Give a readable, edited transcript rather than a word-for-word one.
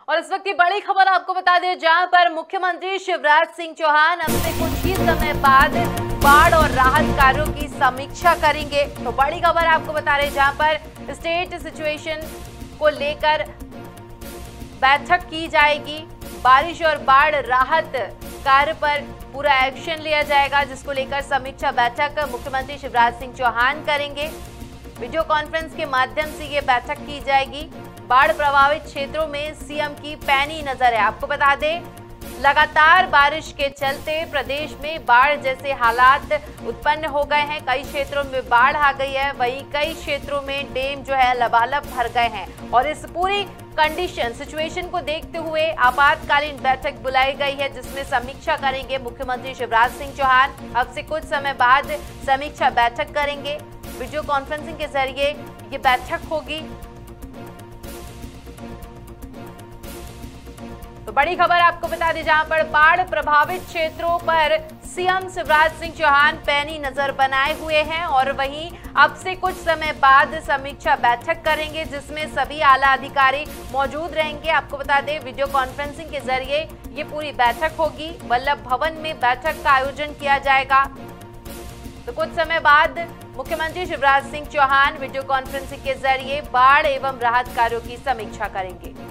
और इस वक्त की बड़ी खबर आपको बता दें, जहां पर मुख्यमंत्री शिवराज सिंह चौहान अब से कुछ ही समय बाद बाढ़ और राहत कार्यों की समीक्षा करेंगे। तो बड़ी खबर आपको बता रहे, जहां पर स्टेट सिचुएशन को लेकर बैठक की जाएगी। बारिश और बाढ़ राहत कार्य पर पूरा एक्शन लिया जाएगा, जिसको लेकर समीक्षा बैठक मुख्यमंत्री शिवराज सिंह चौहान करेंगे। वीडियो कॉन्फ्रेंस के माध्यम से ये बैठक की जाएगी। बाढ़ प्रभावित क्षेत्रों में सीएम की पैनी नजर है। आपको बता दें, लगातार बारिश के चलते प्रदेश में बाढ़ जैसे हालात उत्पन्न हो गए हैं। कई क्षेत्रों में बाढ़ आ गई है, वहीं कई क्षेत्रों में डैम जो है लबालब भर गए हैं। और इस पूरी कंडीशन सिचुएशन को देखते हुए आपातकालीन बैठक बुलाई गई है, जिसमें समीक्षा करेंगे मुख्यमंत्री शिवराज सिंह चौहान। अब से कुछ समय बाद समीक्षा बैठक करेंगे। वीडियो कॉन्फ्रेंसिंग के जरिए ये बैठक होगी। तो बड़ी खबर आपको बता दें, जहां पर बाढ़ प्रभावित क्षेत्रों पर सीएम शिवराज सिंह चौहान पैनी नजर बनाए हुए हैं और वहीं अब से कुछ समय बाद समीक्षा बैठक करेंगे, जिसमें सभी आला अधिकारी मौजूद रहेंगे। आपको बता दें, वीडियो कॉन्फ्रेंसिंग के जरिए ये पूरी बैठक होगी। वल्लभ भवन में बैठक का आयोजन किया जाएगा। तो कुछ समय बाद मुख्यमंत्री शिवराज सिंह चौहान वीडियो कॉन्फ्रेंसिंग के जरिए बाढ़ एवं राहत कार्यों की समीक्षा करेंगे।